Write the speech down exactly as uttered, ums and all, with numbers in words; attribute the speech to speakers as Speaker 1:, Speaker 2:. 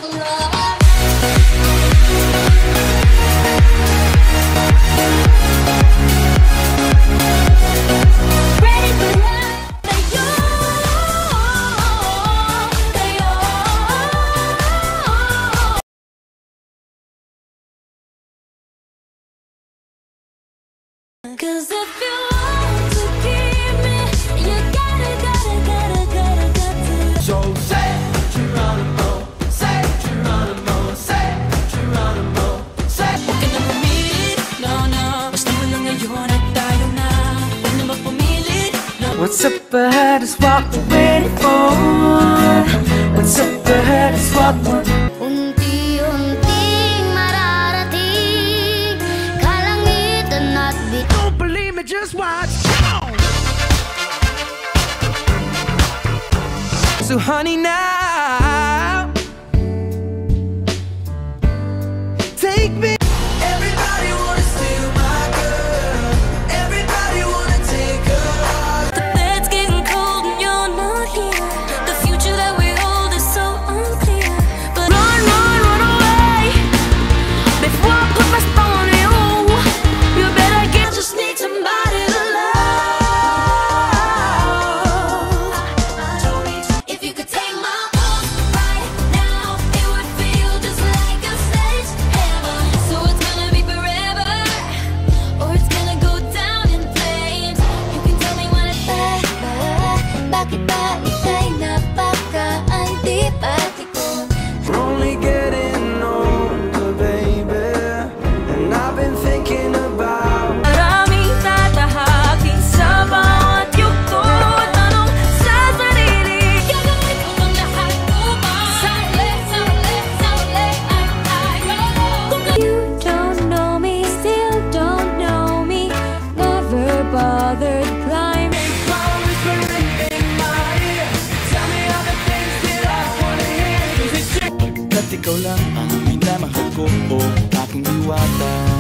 Speaker 1: Cause if you want to keep me, you gotta, gotta, gotta, gotta, gotta. So say Geronimo, say Geronimo, say Geronimo, say. Huwag ka na pumilit, no, no. Basta mo lang ngayon at tayo na. Huwag na magpumilit, no.
Speaker 2: What's up ahead is what we're waiting for. What's up ahead is what we're just watch. So honey now, take me. Everybody wanna steal my girl. Everybody wanna take her.
Speaker 1: The bed's getting cold and you're not here. The future that we hold is so unclear. But run, run, run away before I put my spell on you. You better get, just need somebody to love. If you could take my pulse right now, it would feel just like a sledgehammer. So it's gonna be forever, or it's gonna go down in flames. You can tell me when it's back. Bakit ba ika'y napaka-antipatiko?
Speaker 2: We're only getting older, baby, and I've been thinking about.
Speaker 1: Maraming tatahaking sa bawat yugto. Tanong sa sarili, gagawin ko ang lahat upang sa'li, sa'li, sa'li, ay, ay, oh. You don't know me, still don't know me. Never bothered climbing.
Speaker 2: Always been in my ear. Tell me all the things that I wanna hear. Is it true? Pagkat ikaw lang ang minamahal ko, oh, aking diwata.